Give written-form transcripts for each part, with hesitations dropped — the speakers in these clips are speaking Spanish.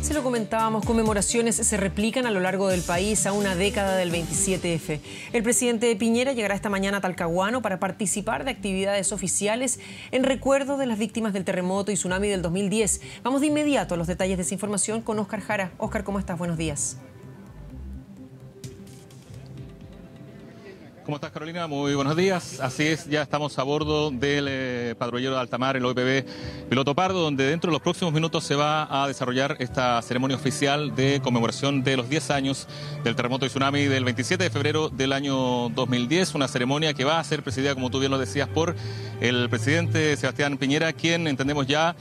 se lo comentábamos, conmemoraciones se replican a lo largo del país a una década del 27F. El presidente Piñera llegará esta mañana a Talcahuano para participar de actividades oficiales en recuerdo de las víctimas del terremoto y tsunami del 2010. Vamos de inmediato a los detalles de esa información con Óscar Jara. Óscar, ¿cómo estás? Buenos días. ¿Cómo estás, Carolina? Muy buenos días. Así es, ya estamos a bordo del patrullero de alta mar, el OPP Piloto Pardo, donde dentro de los próximos minutos se va a desarrollar esta ceremonia oficial de conmemoración de los 10 años del terremoto y tsunami del 27 de febrero del año 2010. Una ceremonia que va a ser presidida, como tú bien lo decías, por el presidente Sebastián Piñera, quien entendemos ya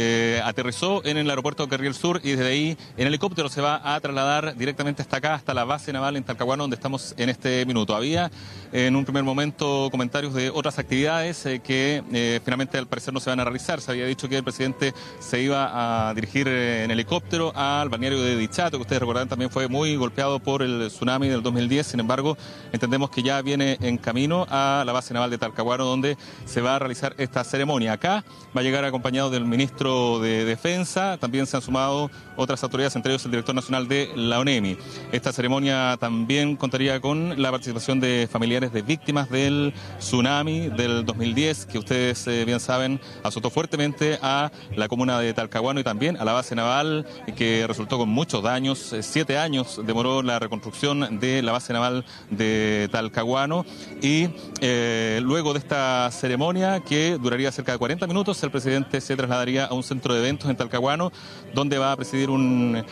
aterrizó en el aeropuerto de Carriel Sur y desde ahí en helicóptero se va a trasladar directamente hasta acá, hasta la base naval en Talcahuano, donde estamos en este minuto. Había en un primer momento comentarios de otras actividades que finalmente al parecer no se van a realizar. Se había dicho que el presidente se iba a dirigir en helicóptero al balneario de Dichato, que ustedes recordarán también fue muy golpeado por el tsunami del 2010. Sin embargo, entendemos que ya viene en camino a la base naval de Talcahuano, donde se va a realizar esta ceremonia. Acá va a llegar acompañado del ministro de Defensa. También se han sumado otras autoridades, entre ellos el director nacional de la ONEMI. Esta ceremonia también contaría con la participación de familiares de víctimas del tsunami del 2010, que ustedes bien saben azotó fuertemente a la comuna de Talcahuano y también a la base naval, que resultó con muchos daños. 7 años demoró la reconstrucción de la base naval de Talcahuano y luego de esta ceremonia, que duraría cerca de 40 minutos, el presidente se trasladaría a un centro de eventos en Talcahuano, donde va a presidir un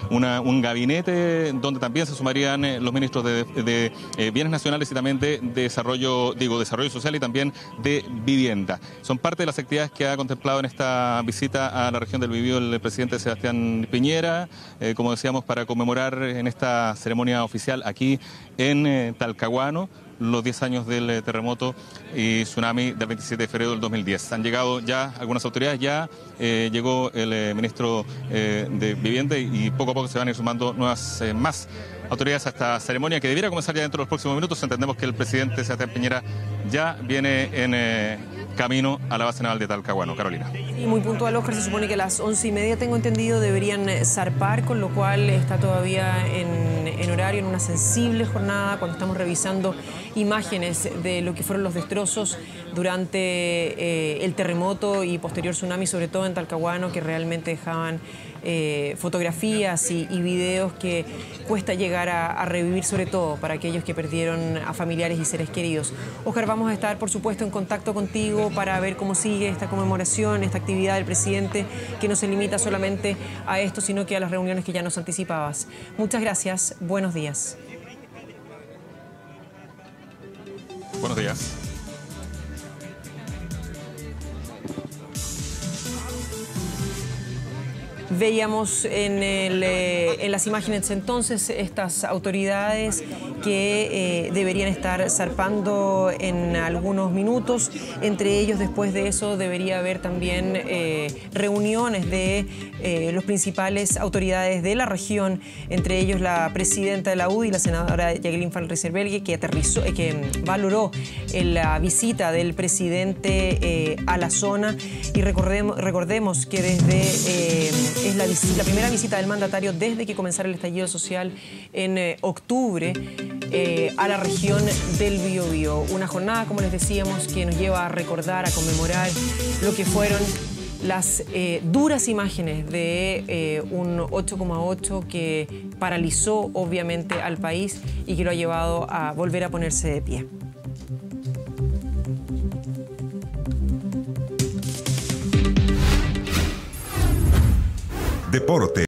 gabinete donde también se sumarían los ministros de Bienes Nacionales y también de Desarrollo Social y también de Vivienda. Son parte de las actividades que ha contemplado en esta visita a la región del Biobío el presidente Sebastián Piñera, como decíamos, para conmemorar en esta ceremonia oficial aquí en Talcahuano los 10 años del terremoto y tsunami del 27 de febrero del 2010. Han llegado ya algunas autoridades, ya llegó el ministro de Vivienda y poco a poco se van a ir sumando nuevas más autoridades a esta ceremonia que debiera comenzar ya dentro de los próximos minutos. Entendemos que el presidente Sebastián Piñera ya viene en camino a la base naval de Talcahuano. Carolina. Y muy puntual, Óscar, se supone que a las 11:30, tengo entendido, deberían zarpar, con lo cual está todavía en horario, en una sensible jornada, cuando estamos revisando imágenes de lo que fueron los destrozos durante el terremoto y posterior tsunami, sobre todo en Talcahuano, que realmente dejaban fotografías y videos que cuesta llegar a revivir, sobre todo para aquellos que perdieron a familiares y seres queridos. Óscar, vamos a estar, por supuesto, en contacto contigo para ver cómo sigue esta conmemoración, esta actividad del presidente, que no se limita solamente a esto, sino que a las reuniones que ya nos anticipabas. Muchas gracias, buenos días. Buenos días. Veíamos en las imágenes entonces estas autoridades que deberían estar zarpando en algunos minutos. Entre ellos, después de eso, debería haber también reuniones de las principales autoridades de la región, entre ellos la presidenta de la UDI, la senadora Jacqueline Van Rysselberghe, que valoró la visita del presidente a la zona. Y recordemos que es la primera visita del mandatario desde que comenzara el estallido social en octubre a la región del Biobío. Una jornada, como les decíamos, que nos lleva a recordar, a conmemorar lo que fueron las duras imágenes de un 8,8 que paralizó obviamente al país y que lo ha llevado a volver a ponerse de pie. Deporte.